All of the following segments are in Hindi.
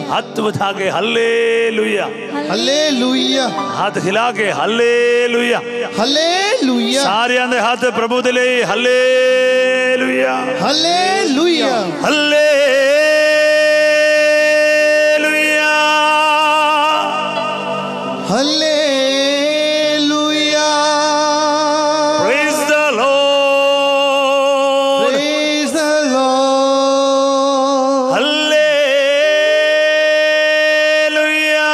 हाथ उठा के हालेलुया, हालेलुया, हाथ हिला के हालेलुया, हालेलुया, सारे आंदे हाथ प्रभु दे लिए hallelujah, hallelujah, hallelujah, hallelujah. Praise the Lord, Praise the Lord. Hallelujah,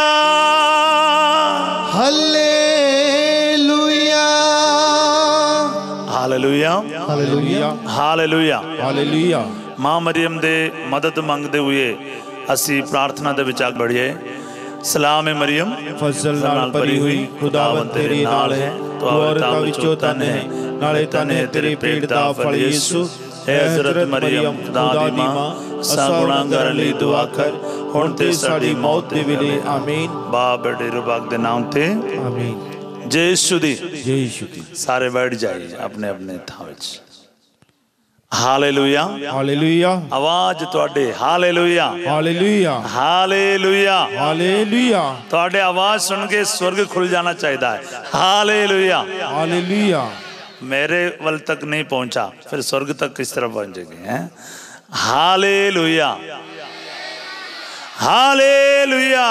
hallelujah, hallelujah, hallelujah, hallelujah, hallelujah. मां मरियम दे मदद मंगते हुए असी प्रार्थना दे विच आग बढ़िए। सलाम है मरियम, फजल नाल भरी हुई, खुदावंद तेरे नाल है, तू औरतां विचों धन है, नाले धन है तेरे पेट दा फल यीशु। ऐ हज़रत मरियम खुदा दी मां, असां गुनाहगारां लई दुआ कर, हुण ते साडी मौत दे वेले। आमीन। बाप बेटे रुबाक दे नाम ते आमीन। जय यीशु दी। जय यीशु दी। सारे बैठ जाइए अपने अपने थां विच। हालेलुया, हालेलुया, आवाज तुहाडे हालेलुया, हालेलुया, हालेलुया। हालेलुया, तुहाडे आवाज सुन के स्वर्ग खुल जाना चाहिए है। हालेलुया। हालेलुया। मेरे वल तक नहीं पहुंचा, फिर स्वर्ग तक किस तरह पहुंचेंगे? हैं? Hallelujah, hallelujah.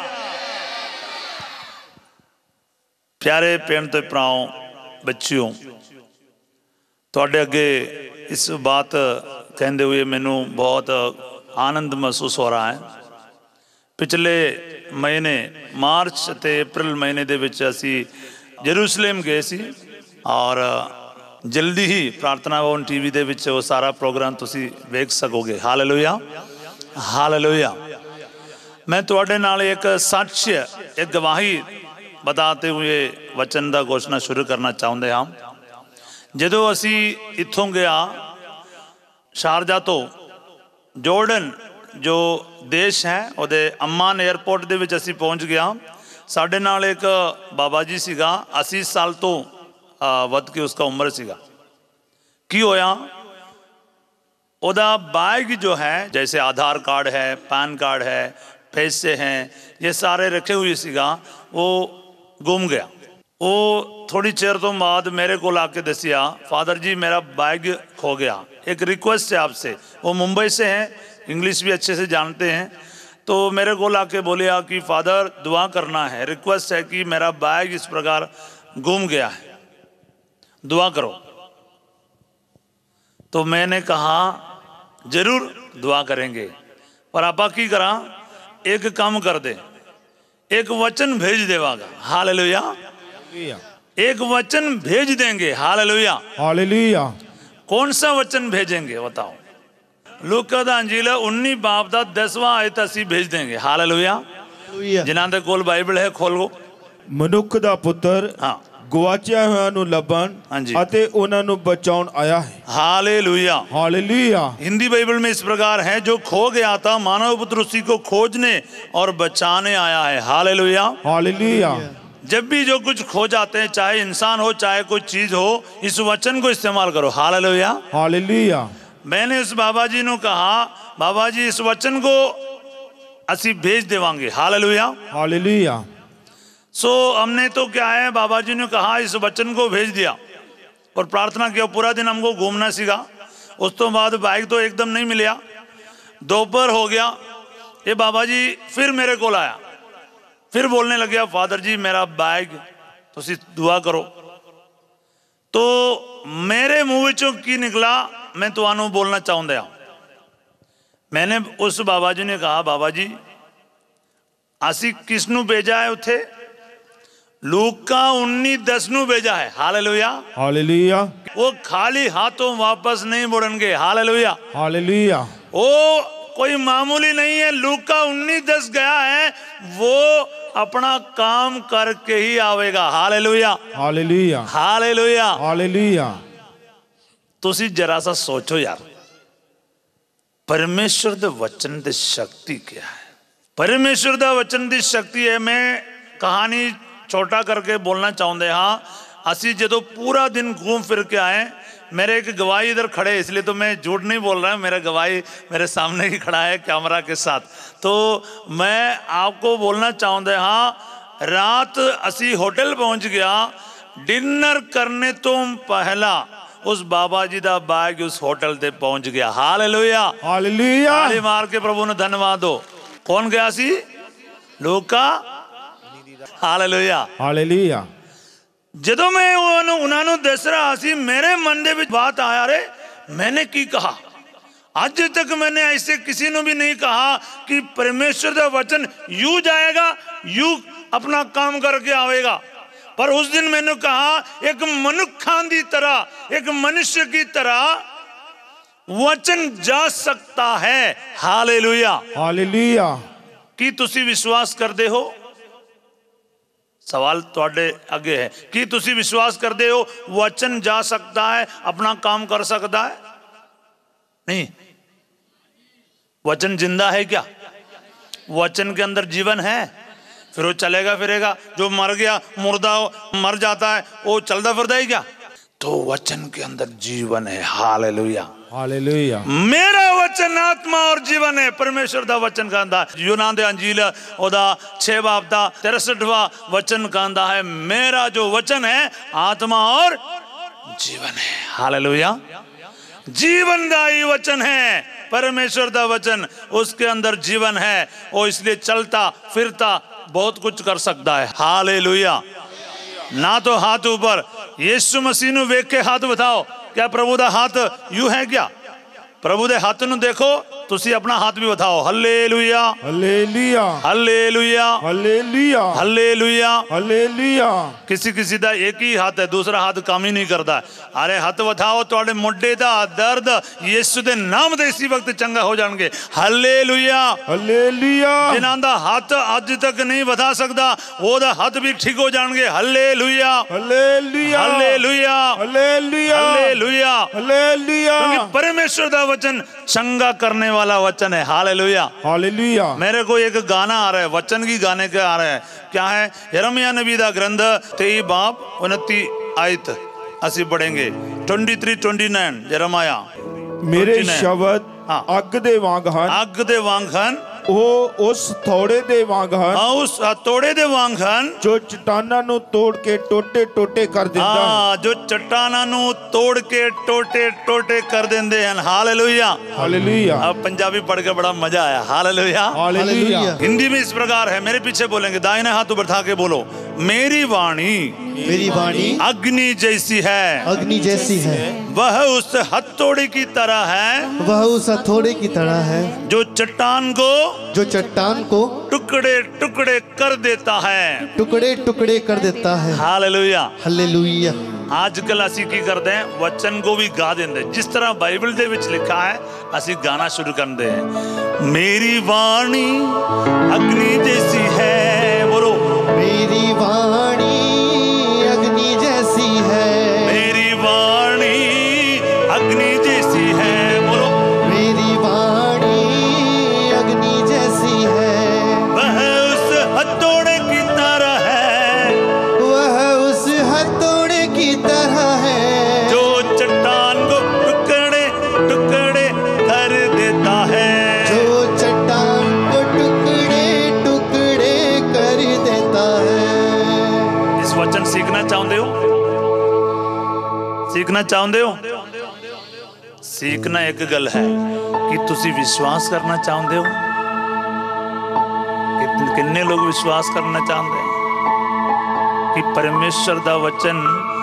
प्यारे भैन ते भराओ, बच्चियों, तुहाडे अगे इस बात कहते हुए मैनू बहुत आनंद महसूस हो रहा है। पिछले महीने मार्च ते अप्रैल महीने दे विच असी यरूशलेम गए सी और जल्दी ही प्रार्थना भवन टीवी दे विच वो सारा प्रोग्राम तुसी वेख सकोगे। Hallelujah, hallelujah. मैं तुहाडे नाल एक साक्ष्य, एक गवाही बताते हुए वचन का घोषणा शुरू करना चाहते हाँ। जदों असी इत्थों गया शारजा तो जॉर्डन जो देश है उहदे अम्मान एयरपोर्ट दे विच असी पहुँच गया। साडे नाल एक बाबा जी सीगा, 80 साल तो वध के उसका उम्र सीगा। की होया, ओदा बैग जो है, जैसे आधार कार्ड है, पैन कार्ड है, पैसे हैं, ये सारे रखे हुए सीगा, वो गुम गया। वो थोड़ी चेर तो बाद मेरे को आके दसिया, फादर जी मेरा बैग खो गया, एक रिक्वेस्ट है आपसे। वो मुंबई से हैं, इंग्लिश भी अच्छे से जानते हैं, तो मेरे को आके बोलिया कि फादर दुआ करना है, रिक्वेस्ट है कि मेरा बैग इस प्रकार गुम गया है, दुआ करो। तो मैंने कहा जरूर दुआ करेंगे, पर आपा की करा, एक काम कर दे, एक वचन भेज देवागा। हालेलुया, एक वचन भेज देंगे। Hallelujah, hallelujah. कौन सा वचन भेजेंगे बताओ? लूका दा अंजील 19 बाब दा 10वां आयत असी भेज देंगे। हालेलुया। जिन्हां दे कोल बाइबल है खोलो। मनुख दा पुत्र हाँ, गवाचिया होया नु लभण अते उन्हां नु बचाउण आया है। Hallelujah, hallelujah. हिंदी बाइबल में इस प्रकार है, जो खो गया था मानव पुत्र उसी को खोजने और बचाने आया है। Hallelujah, hallelujah. जब भी जो कुछ खो जाते हैं, चाहे इंसान हो चाहे कोई चीज हो, इस वचन को इस्तेमाल करो। Hallelujah, hallelujah. मैंने उस बाबा जी ने कहा, बाबा जी इस वचन को असी भेज देवांगे। Hallelujah, hallelujah. सो हमने तो क्या है, बाबा जी ने कहा इस वचन को भेज दिया और प्रार्थना किया। पूरा दिन हमको घूमना सीगा। उस तो बाद बाइक तो एकदम नहीं मिलिया, दोपहर हो गया, ये बाबा जी फिर मेरे को आया, फिर बोलने लग गया, फादर जी मेरा बैग तुसी दुआ करो। तो मेरे मुंह विचों की निकला, मैं तुहानू बोलना चाहता हाँ। मैंने उस बाबा जी ने कहा, बाबा जी असी किसनू भेजा है उथे? लूका 19:10 नू भेजा है। Hallelujah, hallelujah. वो खाली हाथों वापस नहीं मुड़नगे। Hallelujah, hallelujah. वो कोई मामूली नहीं है। लूका 19:10 गया है, वो अपना काम करके ही आवेगा। Hallelujah, hallelujah. हालेलुया। हालेलुया। तुसी जरा सा सोचो यार, परमेश्वर दे वचन दी शक्ति क्या है? परमेश्वर दा वचन दी शक्ति है। मैं कहानी छोटा करके बोलना चाहते हाँ। असी जो पूरा दिन घूम फिर के आए, मेरे एक गवाही इधर खड़े, इसलिए तो मैं झूठ नहीं बोल रहा हूँ, मेरा गवाही मेरे सामने ही खड़ा है कैमरा के साथ। तो मैं आपको बोलना चाहूँगा, हाँ रात असी होटल पहुँच गया, डिनर करने तो पहला उस बाबा जी दा बैग उस होटल ते पहुँच गया। Hallelujah, hallelujah. ताली मार के प्रभु ने धन्यवाद दो। कौन गया सी? लूका। Hallelujah, hallelujah. ਜਦੋਂ मैं उन्होंने दस रहा सी, मेरे मन दे विच बात आया, रे मैंने की कहा? आज तक मैंने ऐसे किसी ने भी नहीं कहा कि परमेश्वर का वचन यू जाएगा, यू अपना काम करके आएगा। पर उस दिन मैंने कहा एक मनुष्य की तरह, एक मनुष्य की तरह वचन जा सकता है। Hallelujah, hallelujah. कि तुसी विश्वास करते हो? सवाल तुहाडे अगे है कि तुसी विश्वास करते हो वचन जा सकता है, अपना काम कर सकता है? नहीं। वचन जिंदा है क्या? वचन के अंदर जीवन है, फिर वो चलेगा फिरेगा। जो मर गया, मुर्दा मर जाता है, वो चलता फिरता है क्या? तो वचन के अंदर जीवन है। Hallelujah, hallelujah. मेरा वचन आत्मा और जीवन है। परमेश्वर दा वचन कहता है, यूनान दे अंजील ओदा 6 बाब दा 63वां वचन कहता है, मेरा जो वचन है आत्मा और जीवन है। हालेलुया, जीवनदायी वचन है परमेश्वर दा वचन, उसके अंदर जीवन है। वो इसलिए चलता फिरता बहुत कुछ कर सकता है। हालेलुया। ना तो हाथ ऊपर, यीशु मसीह नु वेख के हाथ बताओ, क्या प्रभु दा हाथ यू है क्या? प्रभु दे हाथ नु देखो, तुसी अपना हाथ भी बताओ। Hallelujah, hallelujah, hallelujah, hallelujah, hallelujah, hallelujah. किसी किसी दा एक ही हाथ है, दूसरा हाथ काम ही नहीं करता। अरे हाथ बताओ, तुहाडे मोढे दा दर्द यीशु दे नाम दे इसी वक्त चंगा हो जाएंगे। Hallelujah, hallelujah. जिन्हां दा हाथ आज तक नहीं बता सकता, वो दा हाथ भी ठीक हो जाएंगे। Hallelujah, hallelujah, hallelujah, hallelujah, hallelujah. Hallelujah. क्योंकि परमेश्वर दा वचन चंगा करने वाला वचन है। Hallelujah, hallelujah. मेरे को एक गाना आ रहा है, वचन की गाने का आ रहा है। क्या है? यिर्मयाह नबी दा ग्रंथ 23 बाब 29 आयत असी पढ़ेंगे। 23-29 यिर्मयाह। मेरे शब्द हाँ। अग दे वांग हन, अग दे वांग हन, ਉਹ ਉਸ ਥੋੜੇ ਦੇ ਵਾਂਗ ਹਨ, उस हथौड़े दे वांग हन, ਜੋ ਚਟਾਨਾਂ ਨੂੰ ਤੋੜ ਕੇ ਟੋਟੇ ਟੋਟੇ ਕਰ ਦਿੰਦਾ ਹੈ। हाँ, जो चट्टाना नु तोड़ के टोटे टोटे कर देंदे हैं। हालेलुया, हालेलुया, अब पंजाबी पढ़ के बड़ा मजा आया। हालेलुया। हालेलुया। हिंदी में इस प्रकार है, मेरे पीछे बोलेंगे, दाहिने हाथ उठा के बोलो, मेरी वाणी मेरी वाणी अग्नि जैसी है, अग्नि जैसी है, वह उस हथौड़े की तरह है, वह उस हथौड़े की तरह है, जो चट्टान को जो चट्टान को टुकड़े टुकड़े कर देता है। टुकड़े टुकड़े कर देता है। हालेलुया। हालेलुया। आजकल असी की करते हैं, वचन को भी गा देंगे। जिस तरह बाइबल दे विच लिखा है, असी गाना शुरू कर दे हैं। मेरी वाणी अग्नि जैसी है, बोलो, मेरी वाणी अग्नि जैसी है, मेरी वाणी अग्नि जैसी है, बोलो, मेरी वाणी अग्नि जैसी है, वह उस हथौड़े की तरह है, वह उस हथौड़े की तरह है, जो चट्टान को टुकड़े टुकड़े कर देता है, जो चट्टान को टुकड़े टुकड़े कर देता है। इस वचन सीखना चाहते हो? सीखना चाहते हो? सीखना एक गल है कि तुसी विश्वास करना चाहते हो? कितने लोग विश्वास करना चाहते हैं कि परमेश्वर दा वचन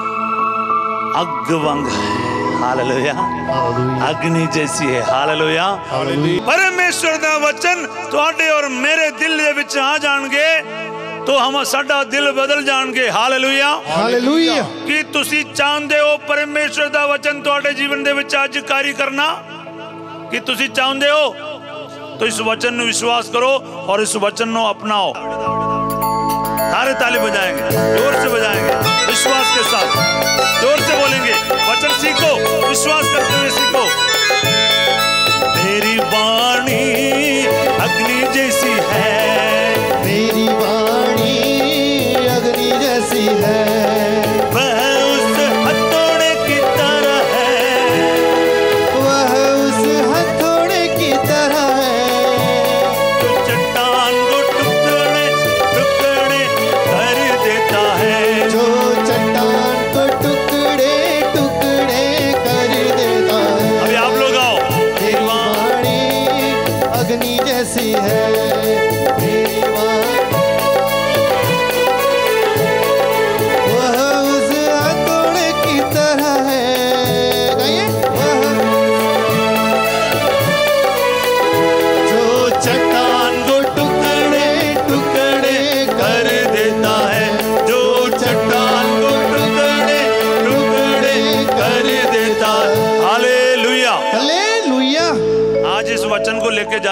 अग वांग है। हालेलुया, अग्नि जैसी है। हालेलुया। परमेश्वर दा वचन तुहाडे और मेरे दिल दे विच आ जाणगे तो हम साडा दिल बदल जाणगे। Hallelujah, hallelujah. कि तुसी चाहते हो परमेश्वर दा वचन तुहाडे जीवन दे विच आज कार्य करना? कि तुसी चाहते हो? तो इस वचन ਨੂੰ विश्वास करो और इस वचन ਨੂੰ अपनाओ। सारे ताली बजाएंगे, जोर से बजाएंगे, विश्वास के साथ जोर से बोलेंगे। वचन सीखो, विश्वास करते हुए सीखो। मेरी वाणी अग्नि जैसी है, मेरी वाणी अग्नि जैसी है, वह उस हथौड़े की तरह है,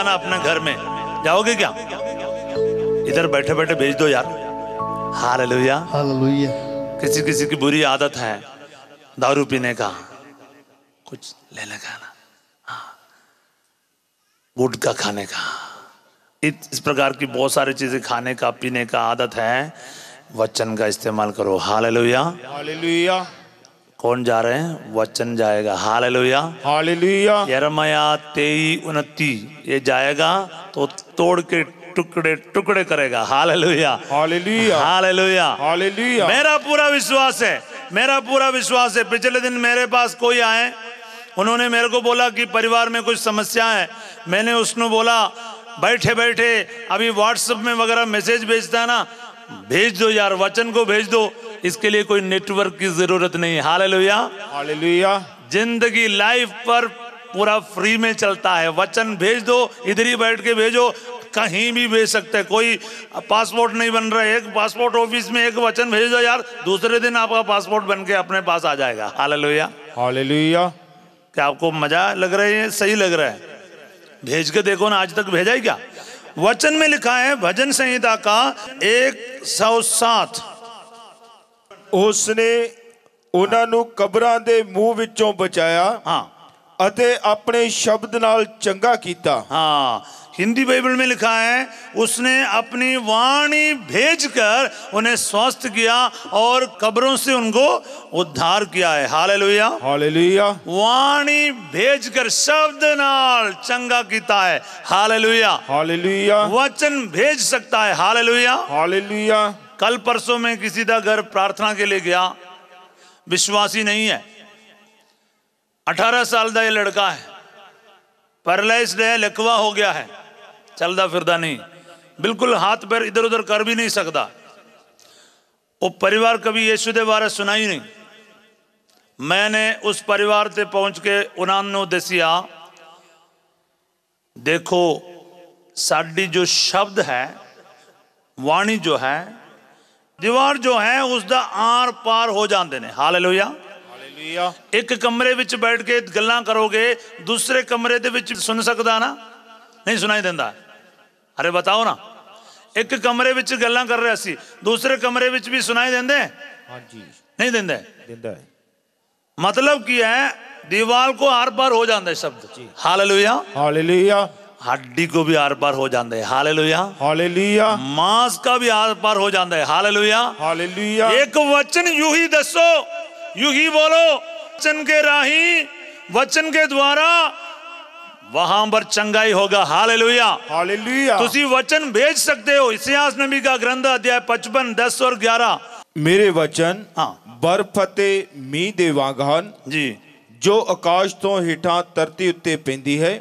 जाना अपने घर में, जाओगे क्या? इधर बैठे बैठे भेज दो यार। हालेलुया। हालेलुया। किसी किसी की बुरी आदत है दारू पीने का, कुछ लेने का ना, गुटखा खाने का, इस प्रकार की बहुत सारी चीजें खाने का पीने का आदत है। वचन का इस्तेमाल करो। हालेलुया। हालेलुया। कौन जा रहे हैं? वचन जाएगा। हालेलुया। हालेलुया। यिर्मयाह 23:29 ये जाएगा तो तोड़ के टुकड़े टुकड़े करेगा। हालेलुया। हालेलुया। हालेलुया। हालेलुया। मेरा पूरा विश्वास है, मेरा पूरा विश्वास है। पिछले दिन मेरे पास कोई आए, उन्होंने मेरे को बोला कि परिवार में कुछ समस्या है। मैंने उसने बोला बैठे बैठे अभी व्हाट्सएप में वगैरह मैसेज भेजता है ना, भेज दो यार, वचन को भेज दो, इसके लिए कोई नेटवर्क की जरूरत नहीं। हालेलुया। हालेलुया। जिंदगी लाइफ पर पूरा फ्री में चलता है। वचन भेज दो, इधर ही बैठ के भेजो, कहीं भी भेज सकते हैं। कोई पासपोर्ट नहीं बन रहा है, एक पासपोर्ट ऑफिस में एक वचन भेज दो यार, दूसरे दिन आपका पासपोर्ट बन के अपने पास आ जाएगा। हालेलुया। हालेलुया। क्या आपको मजा लग रहा है? सही लग रहा है? भेज के देखो ना, आज तक भेजा ही क्या? वचन में लिखा है भजन संहिता का 107। उसने ਉਹਨਾਂ ਨੂੰ ਕਬਰਾਂ ਦੇ ਮੂੰਹ ਵਿੱਚੋਂ ਬਚਾਇਆ ਅਤੇ ਆਪਣੇ ਸ਼ਬਦ ਨਾਲ ਚੰਗਾ ਕੀਤਾ। हाँ, हिंदी बाइबल में लिखा है उसने अपनी वाणी भेजकर उन्हें स्वस्थ किया और कब्रों से उनको उद्धार किया है। हालेलुया। हालेलुया। वाणी भेजकर शब्द नाल चंगा कीता है। हालेलुया। हालेलुया। वचन भेज सकता है। हालेलुया। हालेलुया। कल परसों में किसी का घर प्रार्थना के लिए गया, विश्वासी नहीं है, 18 साल का ये लड़का है, पैरालाइज्ड है, लकवा हो गया है, चलता फिरता नहीं, बिल्कुल हाथ पैर इधर उधर कर भी नहीं सकता। वो परिवार कभी यीशु के बारे सुना ही नहीं। मैंने उस परिवार से पहुंच के उन्होंने दसिया, देखो साड़ी जो शब्द है, वाणी जो है, दीवार जो है उसका आर पार हो जाते हैं। हालेलुया। हालेलुया। एक कमरे विच बैठ के गल्लां करोगे, दूसरे कमरे दे विच सुन सकदा ना? नहीं सुनाई देंदा। अरे बताओ ना, एक कमरे विच गल्लां कर रहे सी, दूसरे कमरे विच भी सुनाई देंदे? हाँ जी। नहीं देंदे। दिंदा है। मतलब की है दीवार को आर पार हो जाता है शब्द। हालेलुया। हालेलुया। हड्डी को भी आर पार हो जाता है। हालेलुया। हालेलुया। मांस का भी आर पार हो जाता है। हालेलुया। हालेलुया। एक वचन यूं ही दसो, यूं ही बोलो, वचन के राही, वचन के द्वारा वहां पर चंगाई होगा। हालेलुया। हालेलुया। तुसी वचन भेज सकते हो। इतिहास नबी का ग्रंथ अध्याय 55, 10 और 11। मेरे वचन हाँ बर्फ ਅਤੇ ਮੀਂਹ ਦੇ ਵਾਂਗ ਹਨ जी। ਜੋ ਆਕਾਸ਼ ਤੋਂ ਹੇਠਾਂ ਧਰਤੀ ਉੱਤੇ ਪੈਂਦੀ ਹੈ।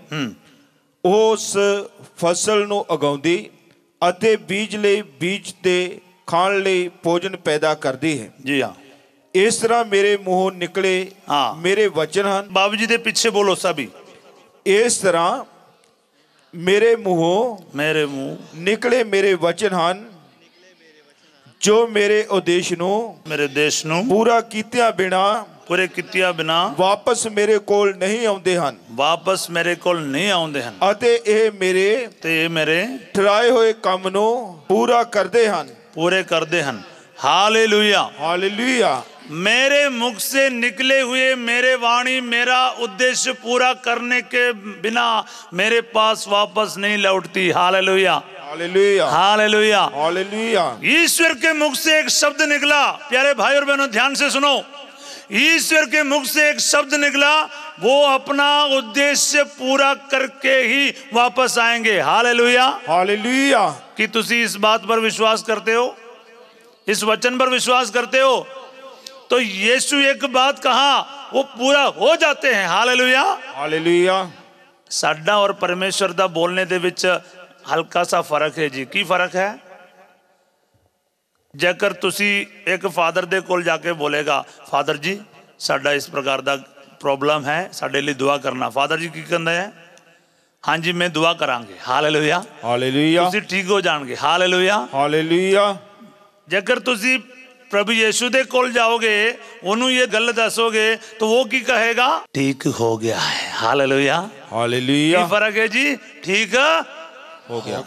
ਉਸ ਫਸਲ ਨੂੰ ਉਗਾਉਂਦੀ ਅਤੇ ਬੀਜ ਲਈ ਬੀਜ ਤੇ ਖਾਣ ਲਈ ਭੋਜਨ ਪੈਦਾ ਕਰਦੀ ਹੈ। जी हाँ। ਇਸ ਤਰ੍ਹਾਂ ਮੇਰੇ ਮੂੰਹੋਂ ਨਿਕਲੇ हाँ। ਮੇਰੇ ਵਚਨ ਹਨ। बाबू जी के पीछे बोलो सभी। ਇਸ ਤਰ੍ਹਾਂ ਮੇਰੇ ਮੂੰਹੋਂ मेरे मुंह ਨਿਕਲੇ ਮੇਰੇ ਵਚਨ ਹਨ ਜੋ ਮੇਰੇ ਉਦੇਸ਼ ਨੂੰ मेरे देश ਨੂੰ ਪੂਰਾ ਕੀਤਿਆਂ ਬਿਨਾ पूरे कितिया बिना ਵਾਪਸ ਮੇਰੇ ਕੋਲ ਨਹੀਂ ਆਉਂਦੇ ਹਨ वापस मेरे कोल नहीं आउंदे हन ਅਤੇ ਇਹ ਮੇਰੇ ते ये मेरे ਠਹਿਰਾਏ ਹੋਏ ਕੰਮ ਨੂੰ ਪੂਰਾ ਕਰਦੇ ਹਨ। पूरे करदे हन। हालेलुया। हालेलुया। मेरे मुख से निकले हुए मेरे वाणी मेरा उद्देश्य पूरा करने के बिना मेरे पास वापस नहीं लौटती। हालेलुया। हालेलुया। हालेलुया। हालेलुया। ईश्वर के मुख से एक शब्द निकला। प्यारे भाई और बहनों ध्यान से सुनो, ईश्वर के मुख से एक शब्द निकला, वो अपना उद्देश्य पूरा करके ही वापस आएंगे। हालेलुया। हालेलुया। कि तुसी इस बात पर विश्वास करते हो, इस वचन पर विश्वास करते हो? तो यीशु एक बात कहा, वो पूरा हो जाते हैं। हालेलुया। हालेलुया। साडा और परमेश्वर दा बोलने दे विच हल्का सा फर्क है जी। की फर्क है? जेकर तुसी एक फादर दे कोल जाके बोलेगा, फादर जी साडा इस प्रकार दा प्रॉब्लम है, साडे लिए दुआ करना। फादर जी की कहंदे है? हाँ जी मैं दुआ करांगे। हालेलुया। हालेलुया। तुसी ठीक हो जाणगे। हालेलुया। हालेलुया। जेकर तुसी प्रभु यीशु दे कोल जाओगे, उन्होंने ये गल दसोगे तो वो की कहेगा? ठीक हो गया है। Hallelujah, hallelujah. फर्क है जी, ठीक हो गया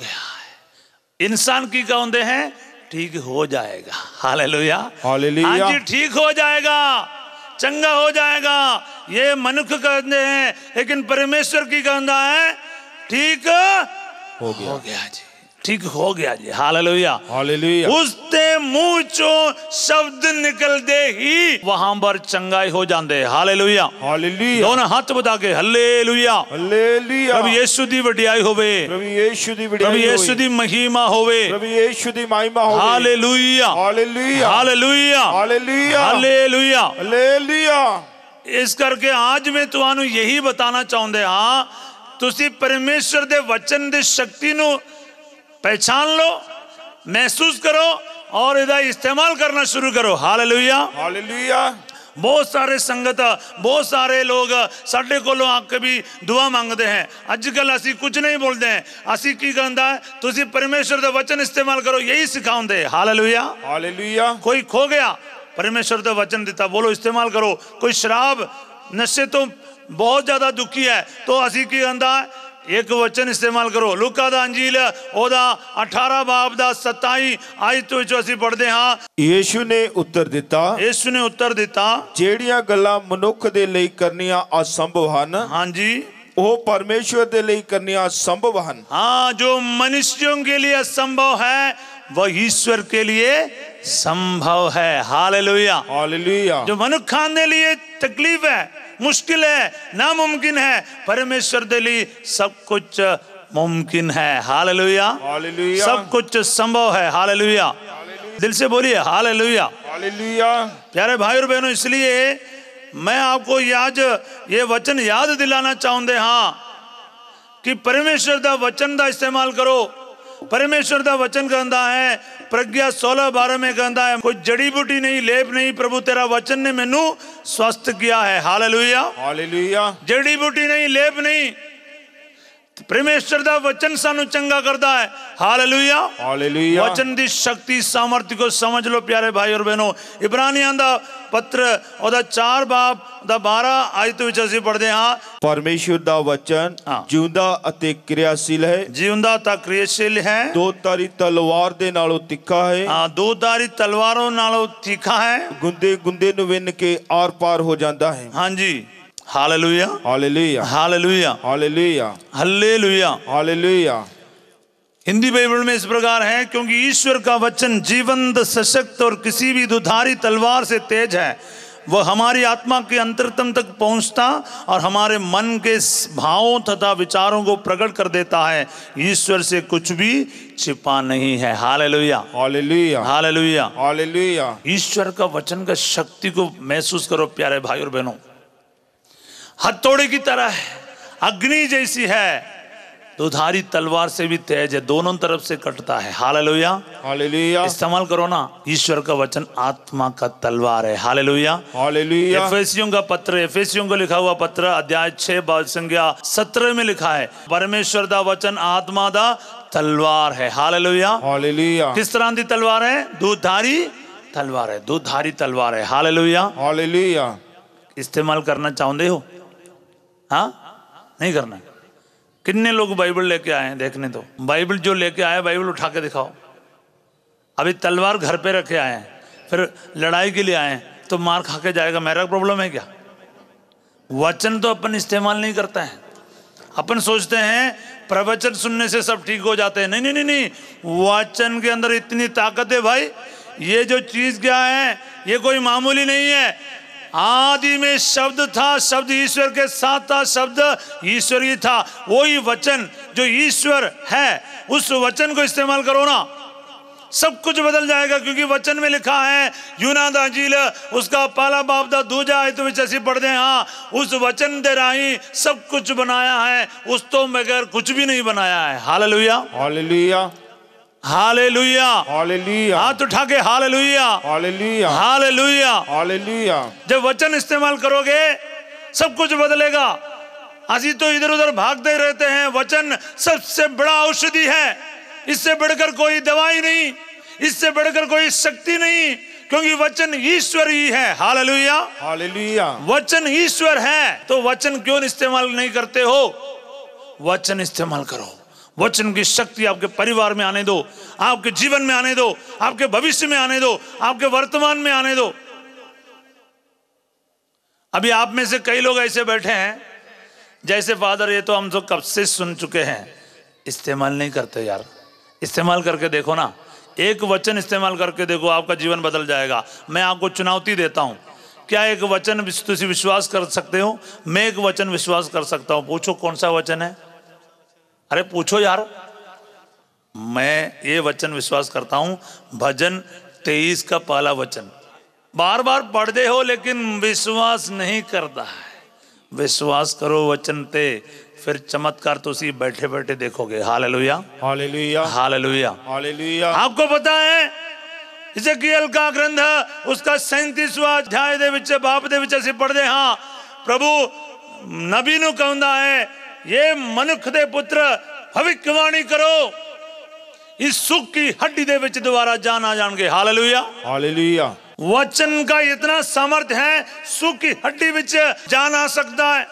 है। इंसान की कहते हैं ठीक हो जाएगा। Hallelujah, hallelujah. हाँ जी, ठीक हो जाएगा, चंगा हो जाएगा, ये मनुष्य कहते हैं, लेकिन परमेश्वर की कहता है ठीक हो गया जी, ठीक हो गया जी। Hallelujah, hallelujah. उसते मुंह चो शब्द निकल दे ही वहां पर चंगाई हो जाते। Hallelujah, hallelujah. दोनों हाथ बता के हल्लेलुया, हालेलुया। प्रभु यीशु दी वडियाई होवे, प्रभु यीशु दी वडियाई प्रभु यीशु दी महिमा होवे, प्रभु यीशु दी महिमा होवे। Hallelujah, hallelujah, hallelujah, hallelujah, hallelujah, hallelujah. इस करके आज मैं तुहानू यही बताना चाहते हाँ, तुसी परमेश्वर दे वचन दे शक्ति नू पहचान लो, महसूस करो और इहदा इस्तेमाल करना शुरू करो। Hallelujah, hallelujah. बहुत सारे संगत, बहुत सारे लोग साडे कोलों आके भी दुआ मांगते हैं। अजकल असी कुछ नहीं बोलते हैं, असी की कहता है तुसी परमेश्वर दा वचन इस्तेमाल करो, यही सिखाते। Hallelujah, hallelujah. कोई खो गया, परमेश्वर दा वचन दिता, बोलो इस्तेमाल करो। कोई शराब नशे तो बहुत ज्यादा दुखी है, तो असी की कहता है एक वचन इस्तेमाल करो। लूका दा अंजील ओदा 18 बाब दा 27 आयत विच असी पढ़दे हां, यीशु ने उत्तर दिता, यीशु ने उत्तर दिता, ਜਿਹੜੀਆਂ ਗੱਲਾਂ ਮਨੁੱਖ ਦੇ ਲਈ ਕਰਨੀਆਂ ਅਸੰਭਵ ਹਨ, हाँ जी, ਉਹ ਪਰਮੇਸ਼ਵਰ ਦੇ ਲਈ ਕਰਨੀਆਂ ਸੰਭਵ ਹਨ। हाँ, जो मनुष्यों के लिए असंभव है वह ईश्वर के लिए संभव है। Hallelujah, hallelujah. जो मनुष्य के लिए तकलीफ है, मुश्किल है, नामुमकिन है, परमेश्वर के लिए सब कुछ मुमकिन है। Hallelujah, hallelujah. सब कुछ संभव है। हालेलुया, दिल से बोलिए हालेलुया। हालेलुया। प्यारे भाई और बहनों, इसलिए मैं आपको ये वचन याद दिलाना चाहते हाँ कि परमेश्वर दा वचन का इस्तेमाल करो। परमेश्वर दा वचन कहता है, प्रज्ञा 16:12 में कहता है, कोई जड़ी बूटी नहीं, लेप नहीं, प्रभु तेरा वचन ने मैनू स्वस्थ किया है। Hallelujah, hallelujah. जड़ी बूटी नहीं, लेप नहीं, परमेश्वर दा वचन सानू चंगा करता है। Hallelujah, hallelujah. वचन दी शक्ति सामर्थ्य को समझ लो प्यारे भाई और बहनों। इब्रानियों दा पत्र ओदा 4 बाब दा 12 आयत विच असीं पढ़दे हां, परमेश्वर दा वचन जिउंदा ਅਤੇ क्रियाशील है, जिउंदा ता क्रियाशील है, दोधारी तलवार ਦੇ ਨਾਲੋਂ ਤਿੱਖਾ है, हाँ, दोधारी तलवारों नालों तीखा है, गुंदे गुंदे ਨੂੰ ਵਿੰਨ ਕੇ ਆਰ ਪਾਰ ਹੋ ਜਾਂਦਾ है। हाँ जी, hallelujah, hallelujah, hallelujah, hallelujah, hallelujah. Hallelujah. Hindi Bible में इस प्रकार है, क्योंकि ईश्वर का वचन जीवंत, सशक्त और किसी भी दुधारी तलवार से तेज है, वह हमारी आत्मा के अंतरतम तक पहुंचता और हमारे मन के भावों तथा विचारों को प्रकट कर देता है। ईश्वर से कुछ भी छिपा नहीं है। Hallelujah, hallelujah, hallelujah, hallelujah. ईश्वर का वचन का शक्ति को महसूस करो प्यारे भाई और बहनों। हथौड़े की तरह है, अग्नि जैसी है, दुधारी तलवार से भी तेज है, दोनों तरफ से कटता है। Hallelujah, hallelujah. इस्तेमाल करो ना, ईश्वर का वचन आत्मा का तलवार है। Hallelujah, hallelujah. एफेसियों का पत्र, एफेसियों को लिखा हुआ पत्र अध्याय 6 बाब संख्या 17 में लिखा है, परमेश्वर दा वचन आत्मा दा तलवार है। Hallelujah, hallelujah. किस तरह की तलवार है? दुधारी तलवार है, दुधारी तलवार है। Hallelujah, hallelujah. इस्तेमाल करना चाहते हो? हाँ, नहीं करना? कितने लोग बाइबल लेके आए हैं? देखने तो बाइबल जो लेके आए, बाइबल उठा के दिखाओ। अभी तलवार घर पे रखे आए हैं, फिर लड़ाई के लिए आए हैं, तो मार खा के जाएगा, मेरा प्रॉब्लम है क्या? वचन तो अपन इस्तेमाल नहीं करता है। अपन सोचते हैं प्रवचन सुनने से सब ठीक हो जाते हैं। नहीं नहीं नहीं नहीं, वचन के अंदर इतनी ताकत है भाई। ये जो चीज क्या है, ये कोई मामूली नहीं है। आदि में शब्द था, शब्द ईश्वर के साथ था, शब्द ईश्वर ही था। वही वचन जो ईश्वर है, उस वचन को इस्तेमाल करो ना, सब कुछ बदल जाएगा। क्योंकि वचन में लिखा है, यूना दा अंजील उसका पहला बाब दा दूजा आयत विच असीं पढ़दे हां, उस वचन दे राही सब कुछ बनाया है, उस तो बगैर कुछ भी नहीं बनाया है। Hallelujah, hallelujah, hallelujah, hallelujah. हाथ उठा के हालेलुया, हालेलुया, हालेलुया। हालेलुया। जब वचन इस्तेमाल करोगे सब कुछ बदलेगा। असी तो इधर उधर भागते रहते हैं। वचन सबसे बड़ा औषधि है, इससे बढ़कर कोई दवाई नहीं, इससे बढ़कर कोई शक्ति नहीं। क्योंकि वचन ईश्वर ही है। Hallelujah, hallelujah. वचन ईश्वर है, तो वचन क्यों इस्तेमाल नहीं करते हो? वचन इस्तेमाल करो। वचन की शक्ति आपके परिवार में आने दो, आपके जीवन में आने दो, आपके भविष्य में आने दो, आपके वर्तमान में आने दो। अभी आप में से कई लोग ऐसे बैठे हैं जैसे फादर ये तो हम तो कब से सुन चुके हैं, इस्तेमाल नहीं करते यार। इस्तेमाल करके देखो ना, एक वचन इस्तेमाल करके देखो, आपका जीवन बदल जाएगा। मैं आपको चुनौती देता हूं, क्या एक वचन तुम विश्वास कर सकते हो? मैं एक वचन विश्वास कर सकता हूं। पूछो कौन सा वचन है? अरे पूछो यार। मैं ये वचन विश्वास करता हूं, भजन 23 का पहला वचन। बार बार पढ़ते हो लेकिन विश्वास नहीं करता है। विश्वास करो वचन पे, फिर चमत्कार तो उसी बैठे बैठे देखोगे। Hallelujah, hallelujah, hallelujah, hallelujah. आपको पता है इज़ेकियल का ग्रंथ उसका 37वां अध्याय दे विच बाप दे विच ਅਸੀਂ पढ़ते हाँ, प्रभु नबी ਨੂੰ ਕਹਿੰਦਾ है, ये मनुख दे पुत्र भविष्यवाणी करो, इस सुख की हड्डी दे विच दोबारा जान आ जाएंगे। Hallelujah, hallelujah. वचन का इतना सामर्थ्य है, सुख की हड्डी विच जान आ सकता है।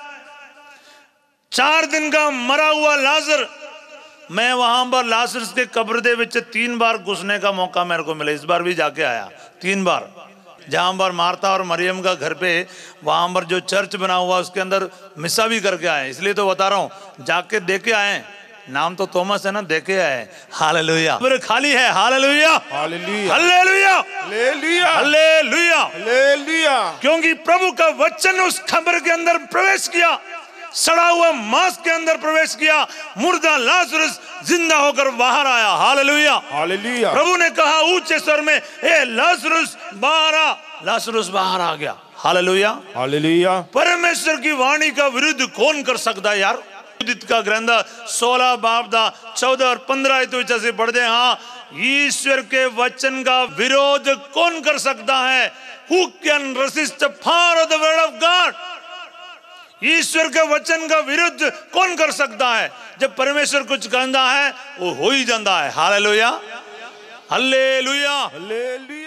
4 दिन का मरा हुआ लाजर, मैं वहां पर लाजरस के कब्र दे विच 3 बार घुसने का मौका मेरे को मिला। इस बार भी जाके आया 3 बार। जहां पर मार्था और मरियम का घर पे, वहां पर जो चर्च बना हुआ उसके अंदर मिसा भी करके आए। इसलिए तो बता रहा हूं, जाके देखे आए। नाम तो थॉमस है ना, देखे आए। हालेलुया, कब्र खाली है। Hallelujah, hallelujah, hallelujah, hallelujah, hallelujah, hallelujah. क्योंकि प्रभु का वचन उस कब्र के अंदर प्रवेश किया, सड़ा हुआ मांस के अंदर प्रवेश किया, मुर्दा लाजरस जिंदा होकर बाहर आया। Hallelujah, hallelujah. प्रभु ने कहा ऊंचे स्वर में, ए लाजरस बाहर आ। लाजरस बाहर आ गया। Hallelujah, hallelujah. परमेश्वर की वाणी का विरुद्ध कौन कर सकता है यार? युदित का ग्रंथ 16 बाब 14 और 15 तो जैसे पढ़ते हाँ, ईश्वर के वचन का विरोध कौन कर सकता है? Who can resist the power of the word of God? ईश्वर के वचन का विरुद्ध कौन कर सकता है? जब परमेश्वर कुछ कहता है वो हो ही जाता है। Hallelujah, hallelujah, hallelujah.